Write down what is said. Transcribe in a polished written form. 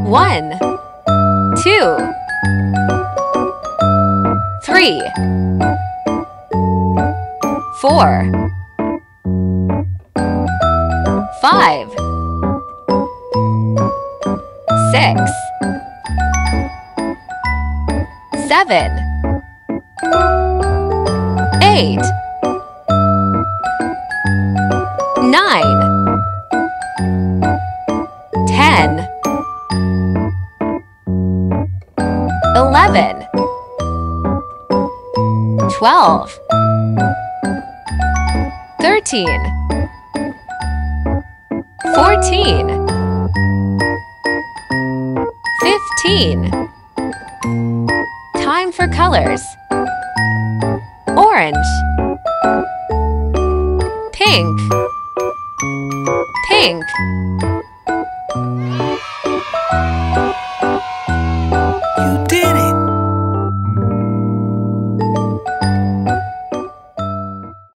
1, 2, 3, 4, 5, 6, 7, 8, 9, 10, 11, 12, 13, 14, 15. Time for colors. Orange,